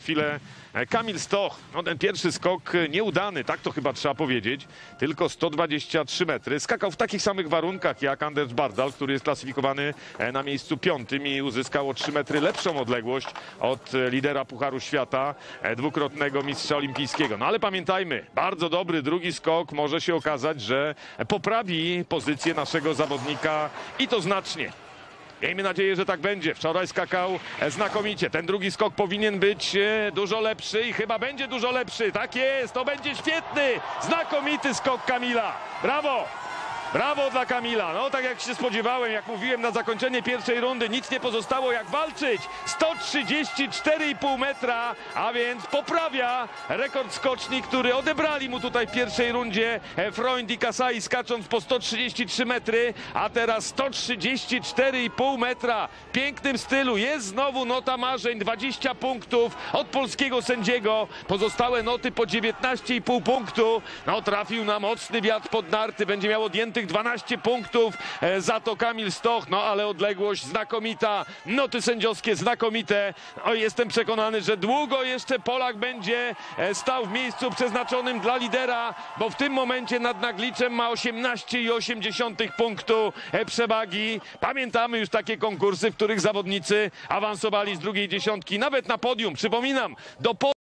chwilę Kamil Stoch. No, ten pierwszy skok nieudany, tak to chyba trzeba powiedzieć. Tylko 123 metry. Skakał w takich samych warunkach jak Anders Bardal, który jest klasyfikowany na miejscu 5. i uzyskał o 3 metry lepszą odległość od lidera Pucharu Świata, dwukrotnego mistrza olimpijskiego. No ale pamiętajmy, bardzo dobry drugi skok może się okazać, że poprawi pozycję naszego zawodnika i to znacznie. Miejmy nadzieję, że tak będzie. Wczoraj skakał znakomicie. Ten drugi skok powinien być dużo lepszy i chyba będzie dużo lepszy. Tak jest, to będzie świetny, znakomity skok Kamila. Brawo! Brawo dla Kamila. No tak jak się spodziewałem, jak mówiłem na zakończenie pierwszej rundy, nic nie pozostało jak walczyć. 134,5 metra, a więc poprawia rekord skoczni, który odebrali mu tutaj w pierwszej rundzie Freund i Kasai, skacząc po 133 metry, a teraz 134,5 metra. W pięknym stylu. Jest znowu nota marzeń, 20 punktów od polskiego sędziego. Pozostałe noty po 19,5 punktu. No trafił na mocny wiatr pod narty, będzie miał odjętych 12 punktów za to Kamil Stoch, no ale odległość znakomita, noty sędziowskie znakomite. No, jestem przekonany, że długo jeszcze Polak będzie stał w miejscu przeznaczonym dla lidera, bo w tym momencie nad Nagliczem ma 18,8 punktu przewagi. Pamiętamy już takie konkursy, w których zawodnicy awansowali z drugiej dziesiątki, nawet na podium. Przypominam, do